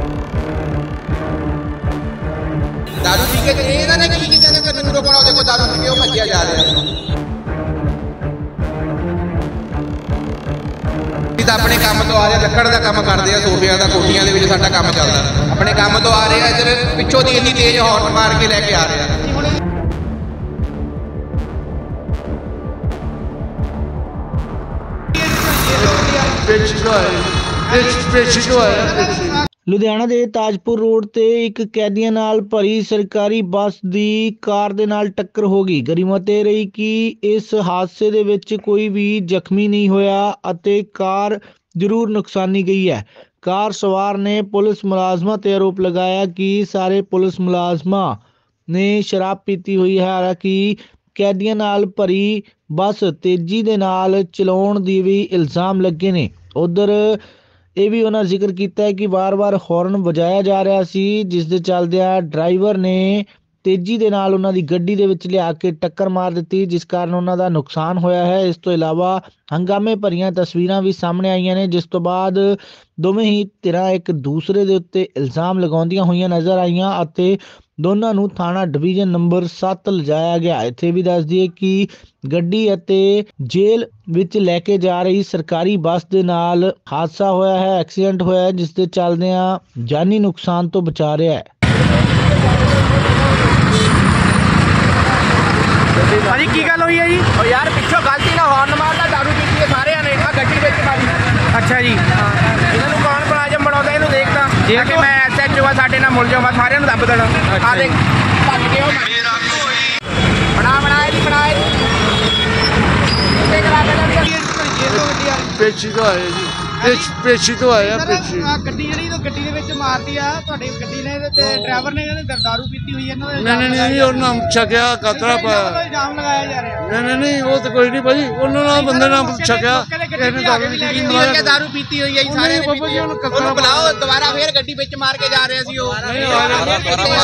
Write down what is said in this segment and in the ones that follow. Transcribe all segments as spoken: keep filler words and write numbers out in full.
दारू पी के ਇਹਨਾਂ ਨੇ ਕੀ ਕਿਸੇ ਨੇ ਕਾਨੂੰਨ ਰੋਕਣਾ ਉਹਦੇ ਕੋਲ दारू पी के ਉਹ ਭੱਜਿਆ ਜਾ ਰਿਹਾ ਅਸੀਂ ਤਾਂ ਆਪਣੇ ਕੰਮ ਤੋਂ ਆ ਰਹੇ ਲੱਕੜ ਦਾ ਕੰਮ ਕਰਦੇ ਆ ਸੋਫਿਆਂ ਦਾ ਕੋਠੀਆਂ ਦੇ ਵਿੱਚ ਸਾਡਾ ਕੰਮ ਚੱਲਦਾ ਆਪਣੇ ਕੰਮ ਤੋਂ ਆ ਰਹੇ ਆ ਇੱਧਰ ਪਿੱਛੋਂ ਦੀ ਇੰਨੀ ਤੇਜ਼ ਹੌਰਨ ਮਾਰ ਕੇ ਲੈ ਕੇ ਆ ਰਹੇ ਆ ਲੁਧਿਆਣਾ ਦੇ ਤਾਜਪੁਰ ਰੋਡ ਤੇ ਇੱਕ ਕੈਦੀਆਂ ਨਾਲ ਭਰੀ ਸਰਕਾਰੀ ਬੱਸ ਦੀ ਕਾਰ ਦੇ ਨਾਲ ਟੱਕਰ ਹੋ ਗਈ। ਗਰੀਮਤ ਇਹ ਰਹੀ ਕਿ ਇਸ ਹਾਦਸੇ ਦੇ ਵਿੱਚ ਕੋਈ ਵੀ ਜ਼ਖਮੀ ਨਹੀਂ ਹੋਇਆ ਅਤੇ ਕਾਰ ਜ਼ਰੂਰ ਨੁਕਸਾਨੀ ਗਈ ਹੈ। ਕਾਰ ਸਵਾਰ ਨੇ ਪੁਲਿਸ ਮੁਲਾਜ਼ਮਾਂ ਤੇ ਆਰੋਪ ਲਗਾਇਆ ਕਿ ਸਾਰੇ ਪੁਲਿਸ ਮੁਲਾਜ਼ਮਾਂ ਨੇ ਸ਼ਰਾਬ ਪੀਤੀ ਹੋਈ ਹੈ। ਹਾਲਾਂਕਿ ਕੈਦੀਆਂ ਨਾਲ ਭਰੀ ਬੱਸ ਤੇਜ਼ੀ ਦੇ ਨਾਲ ਚਲਾਉਣ ਦੀ ਵੀ ਇਲਜ਼ਾਮ ਲੱਗੇ ਨੇ। ਉਧਰ ਇਹ ਵੀ ਉਹਨਾਂ ਜ਼ਿਕਰ ਕੀਤਾ ਹੈ ਕਿ ਵਾਰ-ਵਾਰ ਹੌਰਨ ਵਜਾਇਆ ਜਾ ਰਿਹਾ ਸੀ, ਜਿਸ ਦੇ ਚੱਲਦਿਆਂ ਡਰਾਈਵਰ ਨੇ ਤੇਜ਼ੀ ਦੇ ਨਾਲ ਉਹਨਾਂ ਦੀ ਗੱਡੀ ਦੇ ਵਿੱਚ ਲਿਆ ਕੇ ਟੱਕਰ ਮਾਰ ਦਿੱਤੀ, ਜਿਸ ਕਾਰਨ ਉਹਨਾਂ ਦਾ ਨੁਕਸਾਨ ਹੋਇਆ ਹੈ। ਇਸ ਤੋਂ ਇਲਾਵਾ ਹੰਗਾਮੇ ਭਰੀਆਂ ਤਸਵੀਰਾਂ ਵੀ ਸਾਹਮਣੇ ਆਈਆਂ ਨੇ, ਜਿਸ ਤੋਂ ਬਾਅਦ ਦੋਵੇਂ ਹੀ ਧਿਰਾਂ ਇੱਕ ਦੂਸਰੇ ਦੇ ਉੱਤੇ ਇਲਜ਼ਾਮ ਲਗਾਉਂਦੀਆਂ ਹੋਈਆਂ ਨਜ਼ਰ ਆਈਆਂ ਅਤੇ ਦੋਨਾਂ ਨੂੰ ਥਾਣਾ ਡਿਵੀਜ਼ਨ ਨੰਬਰ ਸੱਤ ਲਿਜਾਇਆ ਗਿਆ। ਇੱਥੇ ਵੀ ਦੱਸ ਦਈਏ ਕਿ ਗੱਡੀ ਅਤੇ ਜੇਲ੍ਹ ਵਿੱਚ ਲੈ ਕੇ ਜਾ ਰਹੀ ਸਰਕਾਰੀ ਬੱਸ ਦੇ ਨਾਲ ਹਾਦਸਾ ਹੋਇਆ ਹੈ, ਐਕਸੀਡੈਂਟ ਹੋਇਆ ਹੈ, ਜਿਸ ਦੇ ਚੱਲਦਿਆਂ ਜਾਨੀ ਨੁਕਸਾਨ ਤੋਂ ਬਚਾ ਰਿਹਾ ਹੈ। ਭਾਜੀ ਕੀ ਗੱਲ ਹੋਈ ਹੈ ਜੀ? ਉਹ ਯਾਰ ਪਿੱਛੋਂ ਗਲਤੀ ਨਾਲ ਹੌਰਨ ਮਾਰਦਾ दारू ਪੀਤੀ ਹੈ ਸਾਰਿਆਂ ਨੇ ਆ ਗੱਡੀ ਵਿੱਚ ਮਾਰੀ। ਅੱਛਾ ਜੀ, ਇਹਨਾਂ ਨੂੰ ਕੌਣ ਮੁਲਾਜ਼ਮ ਬਣਾਉਂਦਾ ਇਹਨੂੰ ਦੇਖਦਾ ਜੇ ਕਿ ਮੈਂ ਐਸਐਚਓ ਆ ਸਾਡੇ ਨਾਲ ਮੁਲਜ਼ਮ ਆ ਸਾਰਿਆਂ ਨੂੰ ਦੱਬ ਦੇਣਾ। ਆ ਦੇਖ ਭੱਜ ਕੇ ਉਹ ਬਣਾ ਬਣਾ ਇਹਦੀ ਬਣਾ ਇਹਦੀ ਪੇਚੀ ਤੋਂ ਆਏ ਜੀ ਪੇਚ ਪੇਚੀ ਤੋਂ ਆਏ ਆ ਪੇਚੀ ਗੱਡੀ ਜਿਹੜੀ ਤੋਂ ਗੱਡੀ ਦੇ ਵਿੱਚ ਮਾਰਦੀ ਆ ਤੁਹਾਡੀ ਗੱਡੀ ਨੇ ਤੇ ਡਰਾਈਵਰ ਨੇ ਕਹਿੰਦੇ ਦਾਰੂ ਪੀਤੀ ਹੋਈ ਇਹਨਾਂ ਦੇ ਨਹੀਂ ਨਹੀਂ ਨਹੀਂ ਉਹਨਾਂ ਛਕਿਆ ਕਤਰਾ ਪਾਇਆ ਇਲਜ਼ਾਮ ਲਗਾਇਆ ਜਾ ਰਿਹਾ। ਨਹੀਂ ਨਹੀਂ ਨਹੀਂ ਉਹ ਤਾਂ ਕੋਈ ਨਹੀਂ ਭਾਜੀ ਉਹਨਾਂ ਨਾਲ ਬੰਦੇ ਨਾਲ ਛਕਿਆ ਇਹਨੇ ਦਾਰੂ ਪੀਤੀ ਹੋਈ दारू ਪੀਤੀ ਹੋਈ ਹੈ ਜੀ ਸਾਰੇ ਨੇ ਉਹਨੂੰ ਬੁਲਾਓ ਦੁਬਾਰਾ ਫੇਰ ਗੱਡੀ ਵਿੱਚ ਮਾਰ ਕੇ ਜਾ ਰਹੇ ਸੀ ਉਹ ਨਹੀਂ ਆ ਰਿਹਾ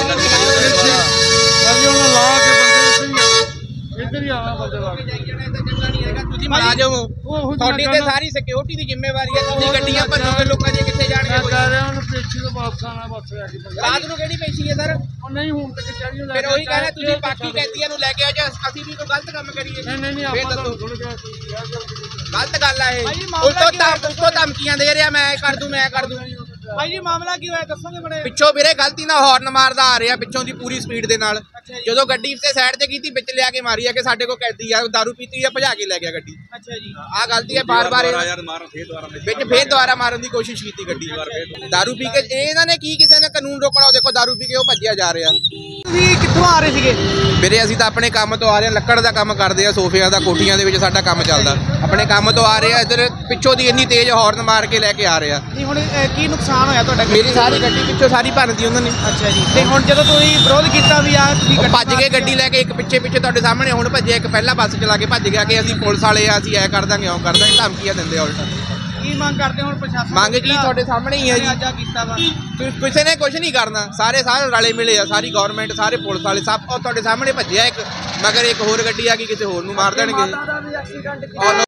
ਭਾਜੀ ਉਹਨਾਂ ਲਾ ਕੇ ਬੰਦੇ ਇੱਧਰ ਹੀ ਆਣਾ ਬੰਦੇ ਲਾ ਕੇ ਤੁਸੀਂ ਮੁਲਾਜ਼ਮ ਹੋ ਤੁਹਾਡੀ ਤੇ ਸਾਰੀ ਸਿਕਿਉਰਿਟੀ ਦੀ ਜ਼ਿੰਮੇਵਾਰੀ ਹੈ। ਤੁਸੀਂ ਗੱਡੀਆਂ ਭੱਜੋਗੇ ਲੋਕਾਂ ਦੀਆਂ ਕਿੱਥੇ ਜਾਣਗੇ? ਕਹਿ ਰਿਹਾ ਉਹਨੂੰ ਪੇਚੀ ਤੋਂ ਵਾਪਸ ਆਣਾ ਬਸ ਰਾਤ ਨੂੰ ਕਿਹੜੀ ਪੇਸ਼ੀ ਹੈ ਸਰ? ਉਹ ਨਹੀਂ ਹੁਣ ਤੱਕ ਚਾਹੀਏ ਫਿਰ ਉਹੀ ਕਹਿੰਦਾ ਤੁਸੀਂ ਬਾਕੀ ਕੈਦੀਆਂ ਨੂੰ ਲੈ ਕੇ ਆਓ ਜਾਂ ਅਸੀਂ ਵੀ ਕੋਈ ਗਲਤ ਕੰਮ ਕਰੀਏ? ਨਹੀਂ ਨਹੀਂ ਨਹੀਂ ਆਪਾਂ ਤਾਂ ਗਲਤ ਗੱਲ ਆ ਇਹ। ਉਲਟੋ ਉਲਟੋ ਧਮਕੀਆਂ ਦੇ ਰਿਹਾ ਮੈਂ ਕਰ ਦੂੰ ਮੈਂ ਕਰ ਦੂੰ। ਭਾਈ ਜੀ ਮਾਮਲਾ ਕੀ ਹੋਇਆ ਦੱਸੋਗੇ ਬੜੇ? ਪਿੱਛੋਂ ਵੀਰੇ ਗਲਤੀ ਨਾਲ ਹੌਰਨ ਮਾਰਦਾ ਆ ਰਿਹਾ ਪਿੱਛੋਂ ਦੀ ਪੂਰੀ ਸਪੀਡ ਦੇ ਨਾਲ। ਜਦੋਂ ਗੱਡੀ ਤੇ ਸਾਈਡ ਤੇ ਕੀਤੀ ਵਿੱਚ ਲਿਆ ਕੇ ਮਾਰੀ ਆ ਕਿ ਸਾਡੇ ਕੋਲ ਕੈਦੀ ਆ दारू ਪੀਤੀ ਆ ਭਜਾ ਕੇ ਲੈ ਗਿਆ ਗੱਡੀ। ਅੱਛਾ ਜੀ, ਆਹ ਗਲਤੀ ਹੈ ਬਾਰ ਬਾਰ ਵਿੱਚ ਫੇਰ ਦੁਬਾਰਾ ਮਾਰਨ ਦੀ ਕੋਸ਼ਿਸ਼ ਕੀਤੀ ਗੱਡੀ। दारू ਪੀ ਕੇ ਇਹਨਾਂ ਨੇ ਕੀ ਕਿਸੇ ਨੇ ਕਾਨੂੰਨ ਰੋਕਣਾ ਉਹਦੇ ਕੋਲ दारू ਪੀ ਕੇ ਉਹ ਭੱਜਿਆ ਜਾ ਰਿਹਾ। ਤੁਸੀਂ ਕਿੱਥੋਂ ਆ ਰਹੇ ਸੀਗੇ? ਵੀਰੇ ਅਸੀਂ ਤਾਂ ਆਪਣੇ ਕੰਮ ਤੋਂ ਆ ਰਹੇ ਹਾਂ ਲੱਕੜ ਦਾ ਕੰਮ ਕਰਦੇ ਆ ਸੋਫਿਆਂ ਦਾ ਕੋਠੀਆਂ ਦੇ ਵਿੱਚ ਸਾਡਾ ਕੰਮ ਚੱਲਦਾ ਆਪਣੇ ਕੰਮ ਤੋਂ ਆ ਰਹੇ ਆ ਇੱਧਰ ਪਿੱਛੋਂ ਦੀ ਇੰਨੀ ਤੇਜ਼ ਹੌਰਨ ਮਾਰ ਕੇ ਲੈ ਕੇ ਆ ਰਹੇ ਆ। ਨਹੀਂ ਹੁਣ ਕੀ ਨੁਕਸਾਨ ਹੋਇਆ ਤੁਹਾਡਾ? ਮੇਰੀ ਸਾਰੀ ਗੱਡੀ ਪਿੱਛੋਂ ਸਾਰੀ ਭੰਨਦੀ ਉਹਨਾਂ ਨੇ। ਅੱਛਾ ਜੀ, ਤੇ ਹੁਣ ਜਦੋਂ ਤੁਸੀਂ ਵਿਰੋਧ ਕੀਤਾ ਵੀ ਆ ਭੱਜ ਕੇ ਗੱਡੀ ਲੈ ਕੇ ਇੱਕ ਪਿੱਛੇ ਪਿੱਛੇ ਤੁਹਾਡੇ ਸਾਹਮਣੇ ਹੁਣ ਭੱਜਿਆ ਇੱਕ ਪਹਿਲਾਂ ਬੱਸ ਚਲਾ ਕੇ ਭੱਜ ਗਿਆ ਕਿ ਅਸੀਂ ਪੁਲਿਸ ਵਾਲੇ ਆ ਅਸੀਂ ਐ ਕਰ ਦਾਂਗੇ ਉਹ ਕਰ ਦਾਂਗੇ ਧਮਕੀਆਂ ਦਿੰਦੇ ਆ ਉਲਟਾ। ਕੀ ਮੰਗ ਕਰਦੇ ਹੁਣ ਪ੍ਰਸ਼ਾਸਨ? ਮੰਗ ਕੀ ਤੁਹਾਡੇ ਸਾਹਮਣੇ ਹੀ ਹੈ ਜੀ। ਕੀਤਾ ਵਾ ਕਿਸੇ ਨੇ ਕੁਝ ਨਹੀਂ ਕਰਨਾ ਸਾਰੇ ਸਾਰੇ ਰਲੇ ਮਿਲੇ ਆ ਸਾਰੀ ਗਵਰਨਮੈਂਟ ਸਾਰੇ ਪੁਲਿਸ ਵਾਲੇ ਸਭ ਉਹ ਤੁਹਾਡੇ ਸਾਹਮਣੇ ਭੱਜਿਆ ਇੱਕ ਮਗਰ ਇੱਕ ਹੋਰ ਗੱਡੀ ਆ ਗਈ ਕਿਸੇ ਹੋਰ ਨੂੰ ਮਾਰ ਦੇਣਗੇ।